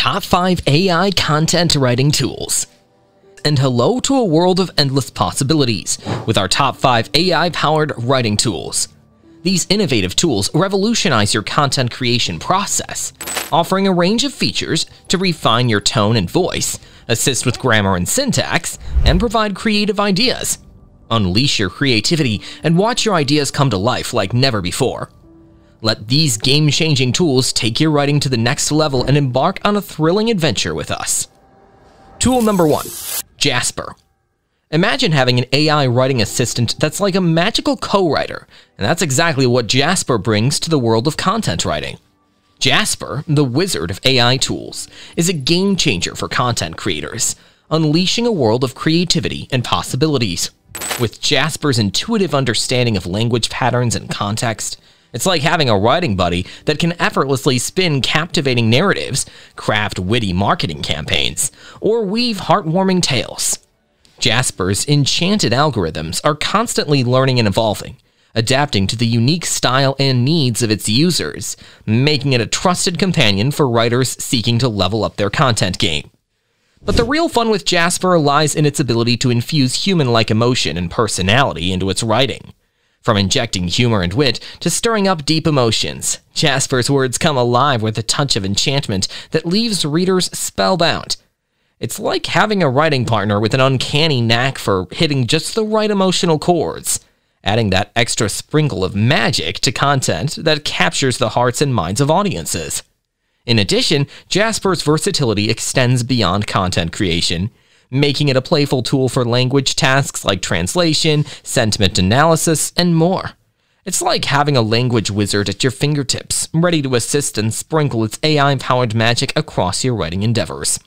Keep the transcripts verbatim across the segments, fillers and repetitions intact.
Top five A I Content Writing Tools. And hello to a world of endless possibilities with our top five A I-powered writing tools. These innovative tools revolutionize your content creation process, offering a range of features to refine your tone and voice, assist with grammar and syntax, and provide creative ideas. Unleash your creativity and watch your ideas come to life like never before. Let these game-changing tools take your writing to the next level and embark on a thrilling adventure with us. Tool number one. Jasper. Imagine having an A I writing assistant that's like a magical co-writer, and that's exactly what Jasper brings to the world of content writing. Jasper, the wizard of A I tools, is a game-changer for content creators, unleashing a world of creativity and possibilities. With Jasper's intuitive understanding of language patterns and context, it's like having a writing buddy that can effortlessly spin captivating narratives, craft witty marketing campaigns, or weave heartwarming tales. Jasper's enchanted algorithms are constantly learning and evolving, adapting to the unique style and needs of its users, making it a trusted companion for writers seeking to level up their content game. But the real fun with Jasper lies in its ability to infuse human-like emotion and personality into its writing. From injecting humor and wit to stirring up deep emotions, Jasper's words come alive with a touch of enchantment that leaves readers spellbound. It's like having a writing partner with an uncanny knack for hitting just the right emotional chords, adding that extra sprinkle of magic to content that captures the hearts and minds of audiences. In addition, Jasper's versatility extends beyond content creation, making it a playful tool for language tasks like translation, sentiment analysis, and more. It's like having a language wizard at your fingertips, ready to assist and sprinkle its A I-powered magic across your writing endeavors.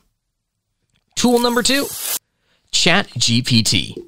Tool number two. ChatGPT.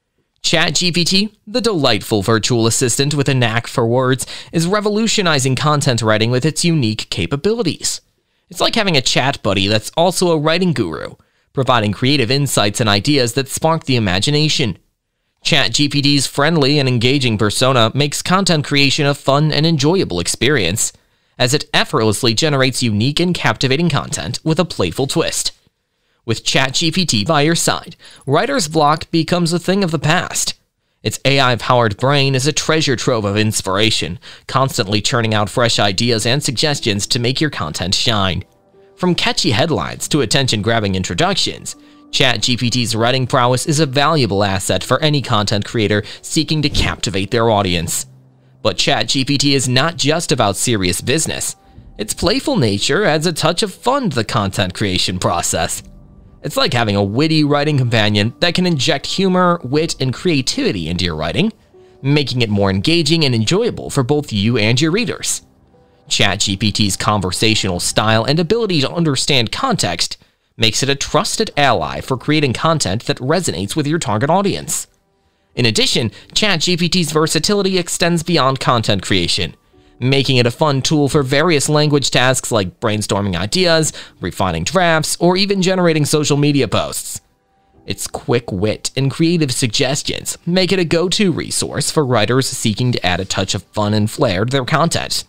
ChatGPT, the delightful virtual assistant with a knack for words, is revolutionizing content writing with its unique capabilities. It's like having a chat buddy that's also a writing guru, providing creative insights and ideas that spark the imagination. ChatGPT's friendly and engaging persona makes content creation a fun and enjoyable experience, as it effortlessly generates unique and captivating content with a playful twist. With ChatGPT by your side, writer's block becomes a thing of the past. Its A I-powered brain is a treasure trove of inspiration, constantly churning out fresh ideas and suggestions to make your content shine. From catchy headlines to attention-grabbing introductions, ChatGPT's writing prowess is a valuable asset for any content creator seeking to captivate their audience. But ChatGPT is not just about serious business. Its playful nature adds a touch of fun to the content creation process. It's like having a witty writing companion that can inject humor, wit, and creativity into your writing, making it more engaging and enjoyable for both you and your readers. ChatGPT's conversational style and ability to understand context makes it a trusted ally for creating content that resonates with your target audience. In addition, ChatGPT's versatility extends beyond content creation, making it a fun tool for various language tasks like brainstorming ideas, refining drafts, or even generating social media posts. Its quick wit and creative suggestions make it a go-to resource for writers seeking to add a touch of fun and flair to their content.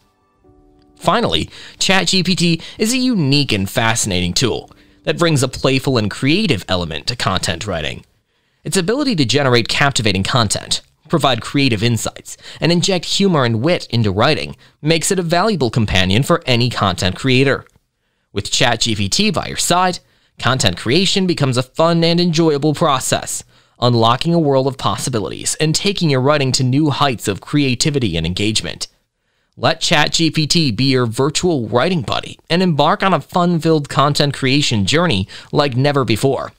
Finally, ChatGPT is a unique and fascinating tool that brings a playful and creative element to content writing. Its ability to generate captivating content, provide creative insights, and inject humor and wit into writing makes it a valuable companion for any content creator. With ChatGPT by your side, content creation becomes a fun and enjoyable process, unlocking a world of possibilities and taking your writing to new heights of creativity and engagement. Let ChatGPT be your virtual writing buddy and embark on a fun-filled content creation journey like never before.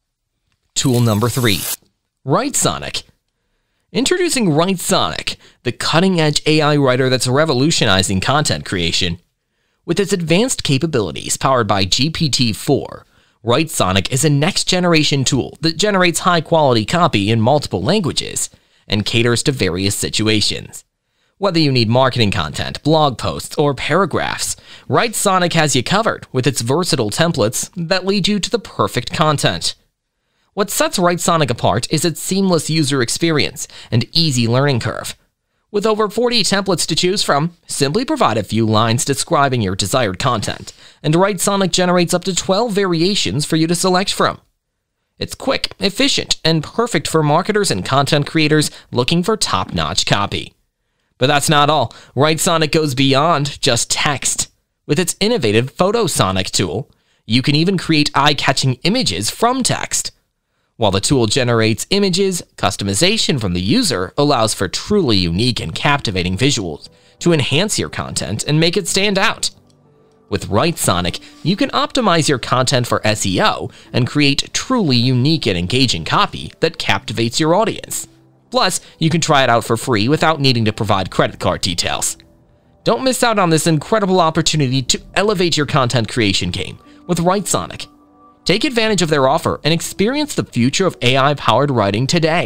Tool number three. Writesonic. Introducing Writesonic, the cutting-edge A I writer that's revolutionizing content creation. With its advanced capabilities powered by G P T four, Writesonic is a next-generation tool that generates high-quality copy in multiple languages and caters to various situations. Whether you need marketing content, blog posts, or paragraphs, Writesonic has you covered with its versatile templates that lead you to the perfect content. What sets Writesonic apart is its seamless user experience and easy learning curve. With over forty templates to choose from, simply provide a few lines describing your desired content, and Writesonic generates up to twelve variations for you to select from. It's quick, efficient, and perfect for marketers and content creators looking for top-notch copy. But that's not all. Writesonic goes beyond just text. With its innovative Photosonic tool, you can even create eye-catching images from text. While the tool generates images, customization from the user allows for truly unique and captivating visuals to enhance your content and make it stand out. With Writesonic, you can optimize your content for S E O and create truly unique and engaging copy that captivates your audience. Plus, you can try it out for free without needing to provide credit card details. Don't miss out on this incredible opportunity to elevate your content creation game with Writesonic. Take advantage of their offer and experience the future of A I-powered writing today.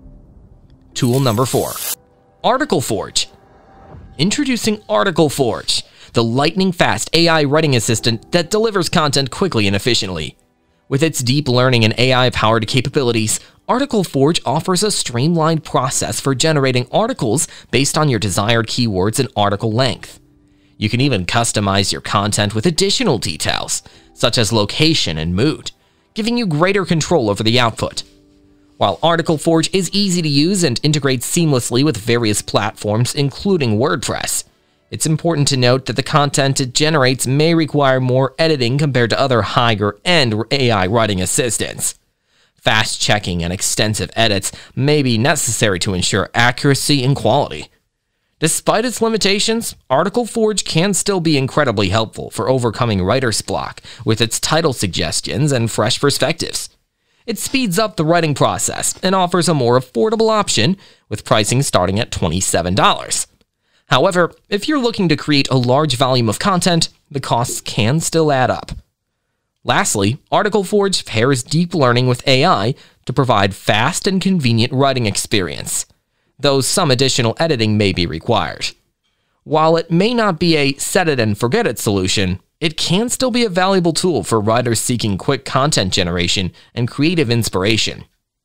Tool number four. Articleforge. Introducing Articleforge, the lightning-fast A I writing assistant that delivers content quickly and efficiently. With its deep learning and A I-powered capabilities, Articleforge offers a streamlined process for generating articles based on your desired keywords and article length. You can even customize your content with additional details, such as location and mood, giving you greater control over the output. While Articleforge is easy to use and integrates seamlessly with various platforms, including WordPress, it's important to note that the content it generates may require more editing compared to other higher-end A I writing assistants. Fast checking and extensive edits may be necessary to ensure accuracy and quality. Despite its limitations, Articleforge can still be incredibly helpful for overcoming writer's block with its title suggestions and fresh perspectives. It speeds up the writing process and offers a more affordable option, with pricing starting at twenty-seven dollars. However, if you're looking to create a large volume of content, the costs can still add up. Lastly, Articleforge pairs deep learning with A I to provide fast and convenient writing experience, though some additional editing may be required. While it may not be a set-it-and-forget-it solution, it can still be a valuable tool for writers seeking quick content generation and creative inspiration.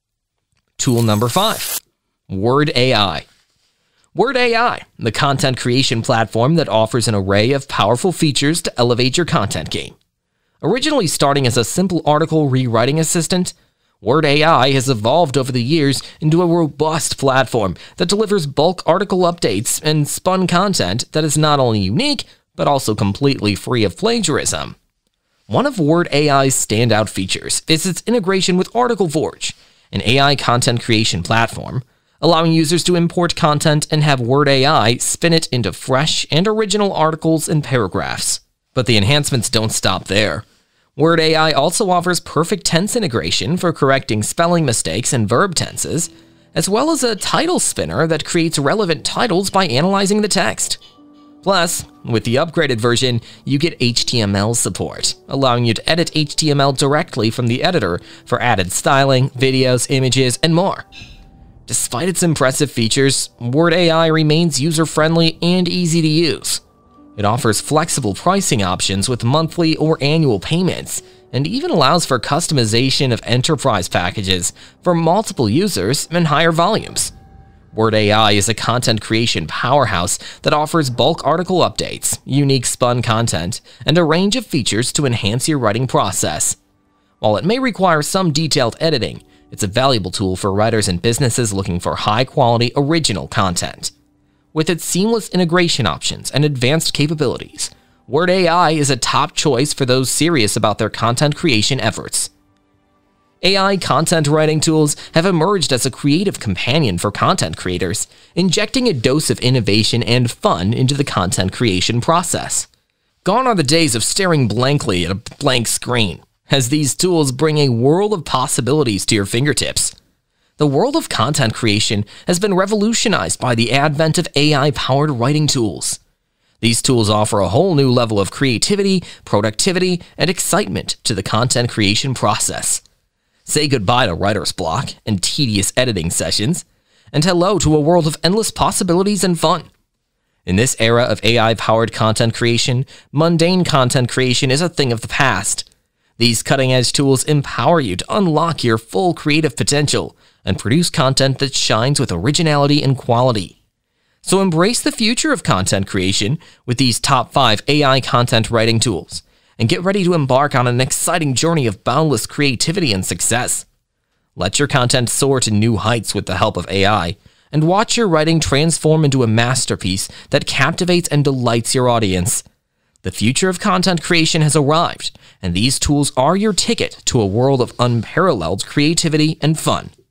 Tool number five. WordAI. WordAI, the content creation platform that offers an array of powerful features to elevate your content game. Originally starting as a simple article rewriting assistant, WordAI has evolved over the years into a robust platform that delivers bulk article updates and spun content that is not only unique, but also completely free of plagiarism. One of WordAI's standout features is its integration with Articleforge, an A I content creation platform, allowing users to import content and have WordAI spin it into fresh and original articles and paragraphs. But the enhancements don't stop there. WordAI also offers perfect tense integration for correcting spelling mistakes and verb tenses, as well as a title spinner that creates relevant titles by analyzing the text. Plus, with the upgraded version, you get H T M L support, allowing you to edit H T M L directly from the editor for added styling, videos, images, and more. Despite its impressive features, WordAI remains user-friendly and easy to use. It offers flexible pricing options with monthly or annual payments, and even allows for customization of enterprise packages for multiple users and higher volumes. WordAI is a content creation powerhouse that offers bulk article updates, unique spun content, and a range of features to enhance your writing process. While it may require some detailed editing, it's a valuable tool for writers and businesses looking for high-quality original content. With its seamless integration options and advanced capabilities, WordAI is a top choice for those serious about their content creation efforts. A I content writing tools have emerged as a creative companion for content creators, injecting a dose of innovation and fun into the content creation process. Gone are the days of staring blankly at a blank screen, as these tools bring a world of possibilities to your fingertips. The world of content creation has been revolutionized by the advent of A I-powered writing tools. These tools offer a whole new level of creativity, productivity, and excitement to the content creation process. Say goodbye to writer's block and tedious editing sessions, and hello to a world of endless possibilities and fun. In this era of A I-powered content creation, mundane content creation is a thing of the past. These cutting-edge tools empower you to unlock your full creative potential and produce content that shines with originality and quality. So embrace the future of content creation with these top five A I content writing tools, and get ready to embark on an exciting journey of boundless creativity and success. Let your content soar to new heights with the help of A I, and watch your writing transform into a masterpiece that captivates and delights your audience. The future of content creation has arrived, and these tools are your ticket to a world of unparalleled creativity and fun.